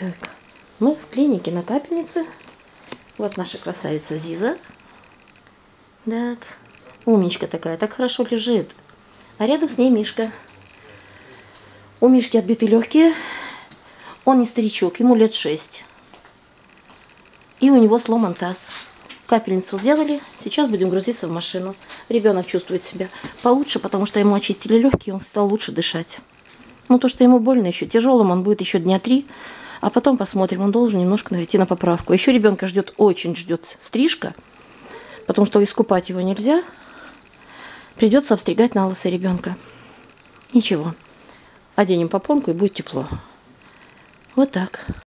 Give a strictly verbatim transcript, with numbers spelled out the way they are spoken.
Так, мы в клинике на Капельнице. Вот наша красавица Зиза. Так, умничка такая, так хорошо лежит. А рядом с ней Мишка. У Мишки отбиты легкие. Он не старичок, ему лет шесть. И у него сломан таз. Капельницу сделали, сейчас будем грузиться в машину. Ребенок чувствует себя получше, потому что ему очистили легкие, он стал лучше дышать. Ну, то, что ему больно еще, тяжелым он будет еще дня три, а потом посмотрим, он должен немножко найти на поправку. Еще ребенка ждет, очень ждет стрижка, потому что искупать его нельзя. Придется обстригать на лысо ребенка. Ничего, оденем попонку и будет тепло. Вот так.